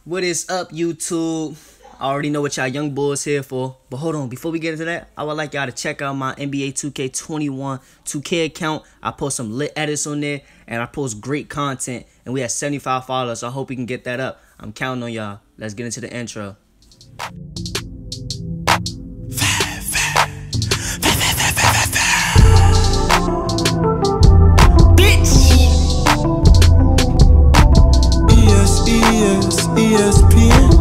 What is up, YouTube? I already know what y'all young boys here for, but hold on, before we get into that, I would like y'all to check out my NBA 2K21 2K account. I post some lit edits on there, and I post great content, and we have 75 followers, so I hope we can get that up. I'm counting on y'all. Let's get into the intro. ESPN.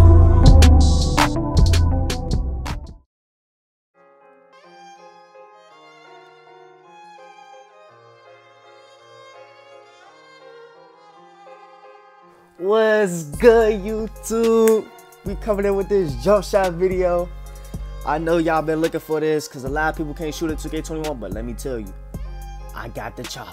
What's good, YouTube? We coming in with this jump shot video. I know y'all been looking for this because a lot of people can't shoot at 2K21, but let me tell you, I got the chopper.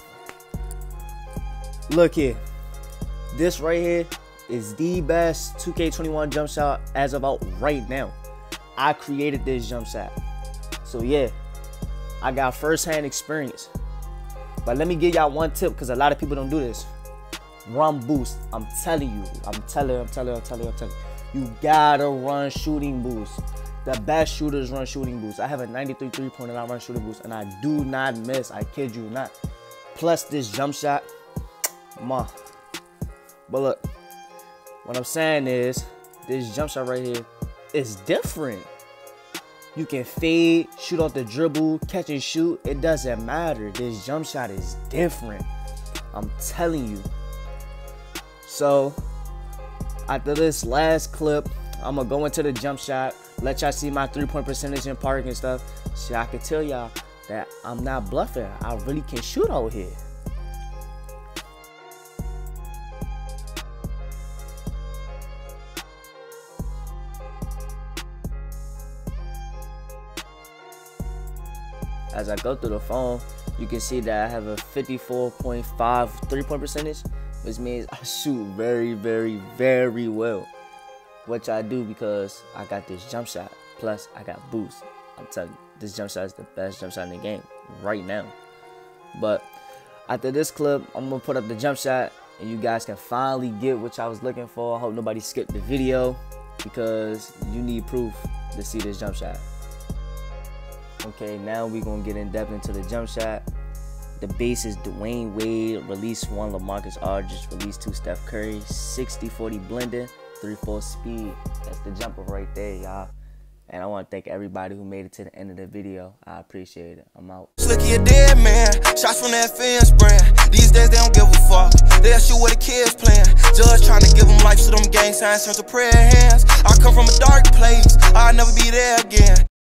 Look here. This right here is the best 2K21 jump shot as about right now. I created this jump shot. So yeah, I got first-hand experience. But let me give y'all one tip because a lot of people don't do this. Run boost. I'm telling you. I'm telling you. You gotta run shooting boost. The best shooters run shooting boost. I have a 93 3-pointer and I run shooting boost and I do not miss. I kid you not. Plus this jump shot. But look, what I'm saying is this jump shot right here is different. You can fade, shoot off the dribble, catch and shoot. It doesn't matter. This jump shot is different. I'm telling you. So after this last clip, I'm gonna go into the jump shot, let y'all see my 3-point percentage in park and stuff, so I can tell y'all that I'm not bluffing. I really can shoot out here. As I go through the phone, you can see that I have a 54.5 3-point percentage, which means I shoot very, very, very well. Which I do because I got this jump shot, plus I got boost. I'm telling you, this jump shot is the best jump shot in the game right now. But after this clip, I'm gonna put up the jump shot, and you guys can finally get what I was looking for. I hope nobody skipped the video because you need proof to see this jump shot. Okay, now we're gonna get in depth into the jump shot. The base is Dwayne Wade, release 1 LaMarcus Aldridge, release 2 Steph Curry, 60-40 blending, 3-4 speed. That's the jumper right there, y'all. And I want to thank everybody who made it to the end of the video. I appreciate it. I'm out. Slicky a dead man, shots from that fence brand. These days they don't give a fuck. They'll shoot where the kids playing. Judge trying to give them life, so them gang signs turn to prayer hands. I come from a dark place, I'll never be there again.